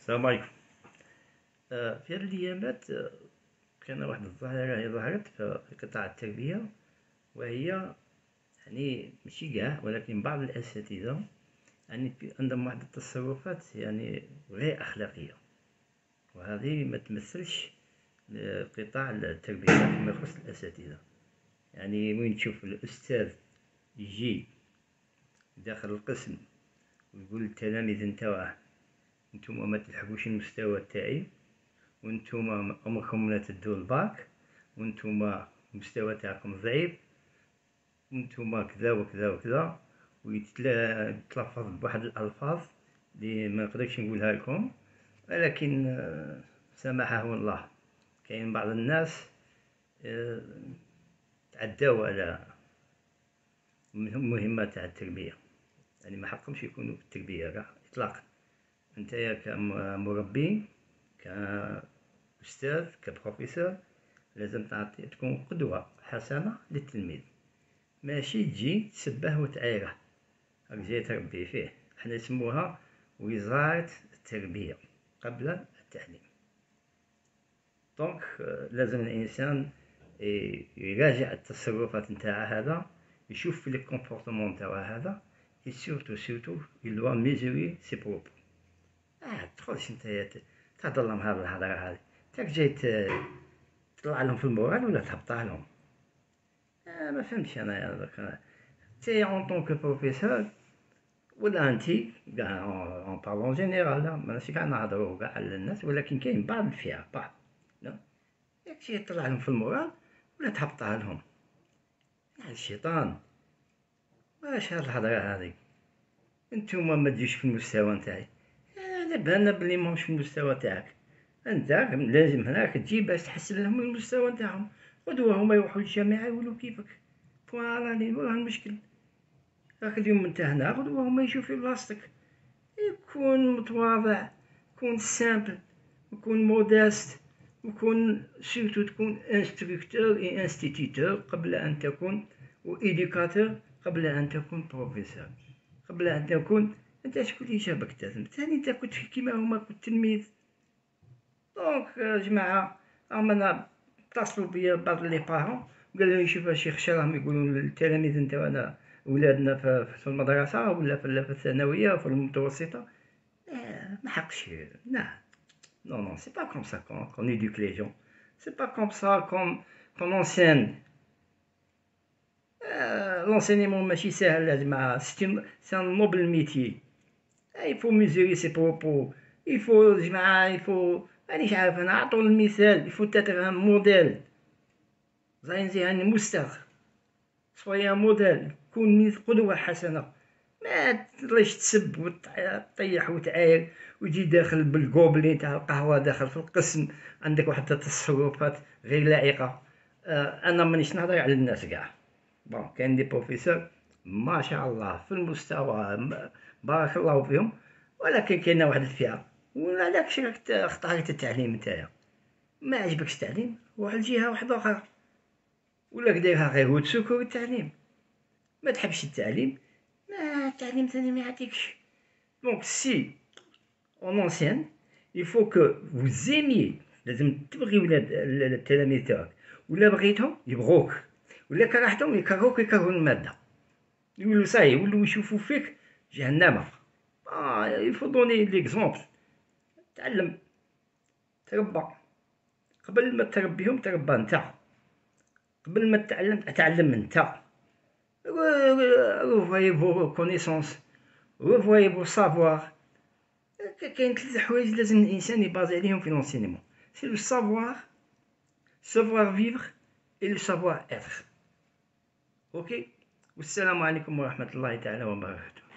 السلام عليكم. في هذه الأيامات كان واحد الظاهرة هي ظهرت في قطاع التربية، وهي يعني ماشي كاع ولكن بعض الأساتذة يعني عندهم واحد التصرفات يعني غير أخلاقية، وهذه ما تمثلش قطاع التربية فيما يخص الأساتذة. يعني وين تشوف الأستاذ يجي داخل القسم ويقول للتلاميذ نتاوعه: نتوما ما تلحقوش المستوى تاعي، وانتوما عمركم لا تدوا الباك، وانتوما المستوى تاعكم ضعيف، وانتوما كذا وكذا وكذا، ويتلفظ بواحد الالفاظ اللي ما نقدرش نقولها لكم، ولكن سامحه الله كاين بعض الناس تعداو على مهمة تاع التربية، يعني ما حقهمش يكونوا في التربية كاع اطلاقا. نتايا كمربي، كأستاذ، كبروفيسور، لازم تكون قدوة حسنة للتلميذ، ماشي تجي تسبه وتعايره راك جاي تربي فيه. حنا نسموها وزارة التربية قبل التعليم. دونك لازم الانسان يراجع التصرفات نتاع هذا، يشوف في لي كومبورتمون نتاع هذا، et surtout il doit mesurer ses propos. تدخلش نتايا تهضر لهم هذه الهضره هذه، تاك جاي تطلع لهم في المورال ولا تهبطها لهم؟ ما فهمتش انا دوك. تي اون طونك بروفيسور ولا انتي كاع اون بارلون جينيرال، لا ماشي كاع نهضروا كاع على الناس، ولكن كاين بعض الفئة لا ياك جاي تطلع لهم في المورال ولا تهبطها لهم. الشيطان واش هاد الهضره هذه؟ انتوما ما تجيوش في المستوى نتاعي، على بالنا بلي ماهوش في المستوى تاعك. انت لازم هناك تجي باش تحسن لهم المستوى نتاعهم، غدوة هما يروحوا للجامعة يولوا كيفك. فوالا لي وين المشكل؟ راك اليوم انت هنا، غدوة هما يشوفوا بلاصتك. يكون متواضع، يكون سامبل، يكون مودست، يكون سورتو تكون انستركتور اي انستيتيتور قبل ان تكون، وإيديكاتور قبل ان تكون بروفيسور، قبل ان تكون. انت شكون اللي جابك ثاني؟ انت كنت كيما هما، كنت تلميذ. دونك جماعة رانا اتصلوا بيا بعض لي بارون قالوا لي: شوف الشيخ شا راهم يقولوا للتلاميذ نتاعنا ولادنا في المدرسة ولا في الثانوية وفي المتوسطة. ما حقش. لا non c'est pas comme ça qu'on éduque les gens, c'est pas comme ça qu'on enseigne. l'enseignement ماشي ساهل يا جماعة، c'est un noble métier. il faut mesurer ses propos, il faut جماعة، il faut مانيش عارف انا، اعطوا المثال، il faut être un modèle. يعني مستر، soyez un modèle، كون قدوة حسنة. ما تطلعش تسب وتطيح وتعاير وتجي داخل بالكوبلي تاع القهوة داخل في القسم، عندك واحد التصرفات غير لائقة. انا مانيش نهضر على الناس كاع، بون كاين دي بروفيسور ما شاء الله في المستوى بارك الله فيهم، ولكن كاينه واحد الفئة وعلاكش راك اختاريت التعليم نتايا، ما عجبكش التعليم روح لجهة واحدة اخرى، ولا دايرها غير وتسكر التعليم. ما تحبش التعليم، ما التعليم ثاني ما يعطيكش. دونك سي اون انسيان il faut que vous aimiez، لازم تبغي ولاد التلاميذ تاعك، ولا بغيتهم يبغوك، ولا كرهتهم يكرهوك يكرهوا المادة، يقولوا صاي يولوا يشوفوا فيك جهنم. il faut donner l'exemple. تعلم، تربى، قبل ما تربيهم تربى نتا، قبل ما تعلم نتا. revoyez vos connaissances، revoyez vos savoirs. كاين 3 حوايج لازم الانسان يبازي عليهم في l'enseignement، c'est le savoir vivre et le savoir être. اوكي، والسلام عليكم ورحمة الله تعالى وبركاته.